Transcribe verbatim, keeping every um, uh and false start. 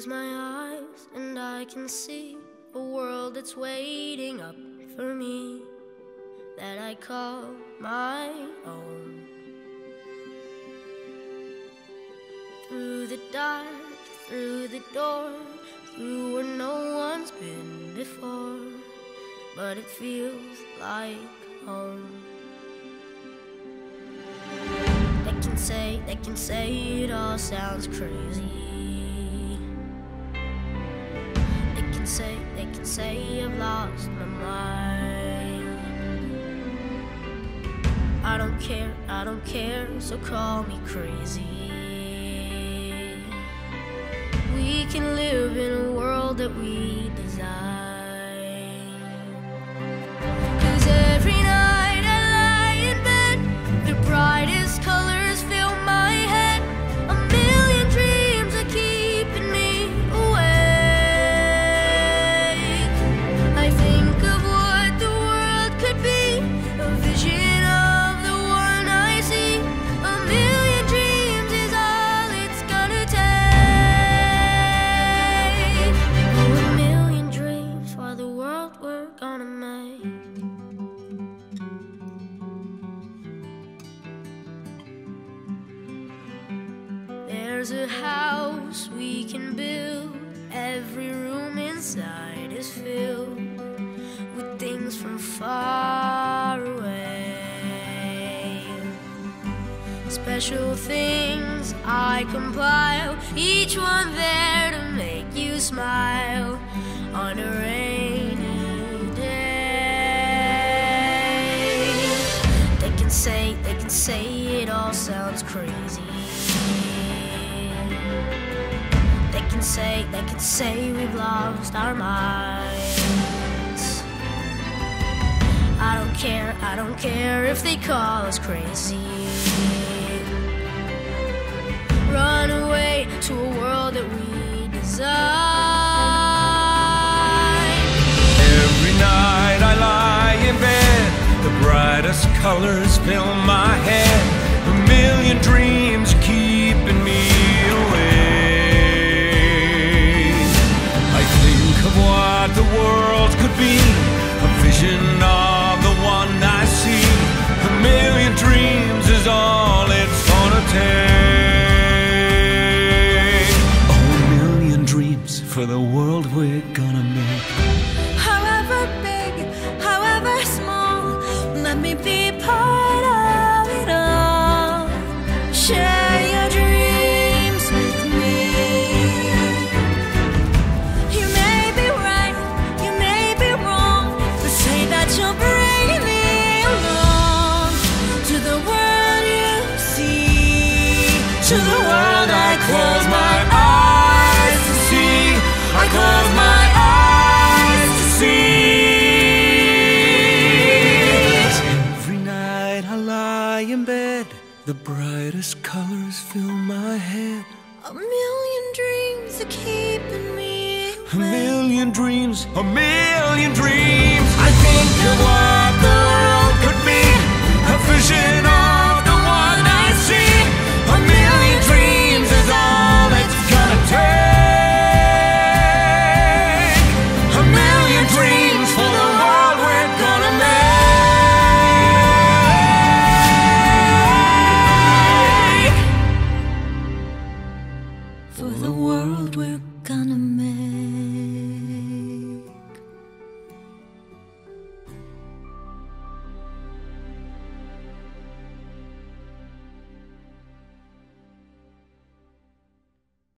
close my eyes and I can see a world that's waiting up for me, that I call my own. Through the dark, through the door, through where no one's been before, but it feels like home. They can say, they can say it all sounds crazy. They can say, they can say I've lost my mind. I don't care, I don't care, so call me crazy. We can live in a world that we design. 'Cause every night I lie in bed, the brightest colors fill my head. A million dreams are keeping me awake. I think of what the world could be, a vision of the one I see. A million dreams is all it's gonna take. We're gonna make. There's a house we can build. Every room inside is filled with things from far away. Special things I compile, each one there to make you smile on a rainy say, they can say it all sounds crazy. They can say, they can say we've lost our minds. I don't care, I don't care if they call us crazy. Run away to a world that we design. Every night I lie in bed, the brightest colors fill my head. A million dreams keeping me awake. I think of what the world could be, a vision of the one I see. A million dreams is all it's gonna take. Oh, a million dreams for the world we're gonna make. However big, however small, let me be part of it all. Share your dreams with me. You may be right, you may be wrong, but say that you'll bring me along to the world you see, to the world I close my eyes to see. I close my eyes to see. In bed, the brightest colors fill my head. A million dreams are keeping me awake. A million dreams, a million dreams. I think of what the world could be, a vision of the one I see. A million dreams is all it's gonna take. A million dreams for the world we're gonna make. For the world we're gonna make.